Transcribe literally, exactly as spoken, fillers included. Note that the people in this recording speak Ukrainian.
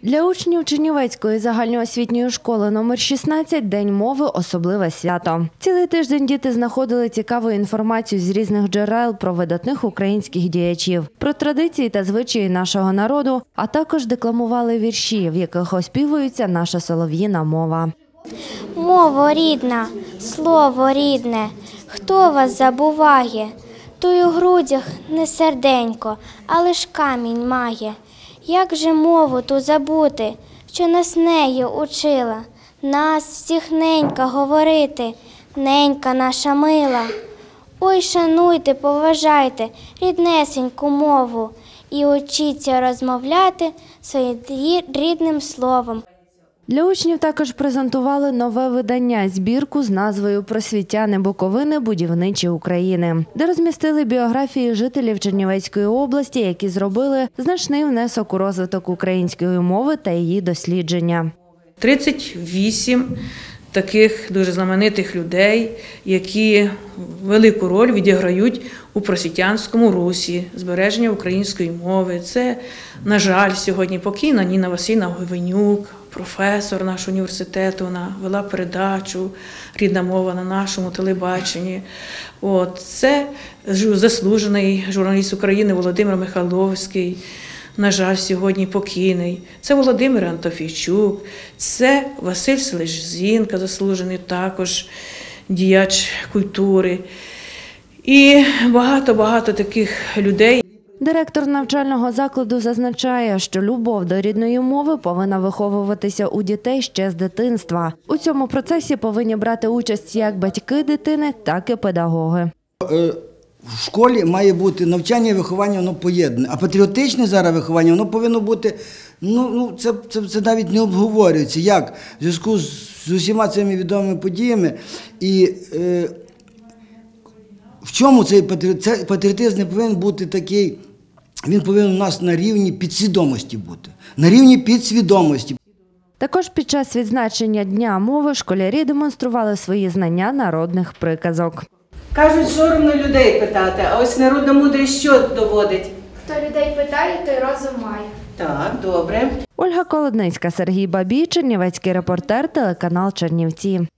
Для учнів Чернівецької загальноосвітньої школи номер шістнадцять День мови – особливе свято. Цілий тиждень діти знаходили цікаву інформацію з різних джерел про видатних українських діячів, про традиції та звичаї нашого народу, а також декламували вірші, в яких оспівується наша солов'їна мова. Мова рідна, слово рідне, хто вас забуває? Той у грудях не серденько, а лиш камінь має. Як же мову ту забути, що нас нею учила? Нас всіх ненька говорити, ненька наша мила. Ой, шануйте, поважайте ріднесеньку мову і учіться розмовляти своїм рідним словом. Для учнів також презентували нове видання – збірку з назвою «Просвітяни Буковини. Будівничі України», де розмістили біографії жителів Чернівецької області, які зробили значний внесок у розвиток української мови та її дослідження. тридцять вісім таких дуже знаменитих людей, які велику роль відіграють у просвітянському русі, збереження української мови. Це, на жаль, сьогодні покійна Ніна Васильівна Гойвенюк, професор нашого університету, вона вела передачу «Рідна мова» на нашому телебаченні. От, це заслужений журналіст України Володимир Михайловський, на жаль, сьогодні покійний. Це Володимир Антофійчук, це Василь Селезінка, заслужений також діяч культури. І багато-багато таких людей. Директор навчального закладу зазначає, що любов до рідної мови повинна виховуватися у дітей ще з дитинства. У цьому процесі повинні брати участь як батьки дитини, так і педагоги. В школі має бути навчання і виховання, воно поєднане. А патріотичне зараз виховання, воно повинно бути, ну, ну це, це, це навіть не обговорюється. Як? В зв'язку з, з усіма цими відомими подіями. І е, в чому цей патріотизм? Цей патріотизм не повинен бути такий, він повинен у нас на рівні підсвідомості бути. На рівні підсвідомості. Також під час відзначення Дня мови школярі демонстрували свої знання народних приказок. Кажуть, соромно людей питати, а ось народна мудрість що доводить? Хто людей питає, той розум має. Так, добре. Ольга Колодницька, Сергій Бабій, Чернівецький репортер, телеканал Чернівці.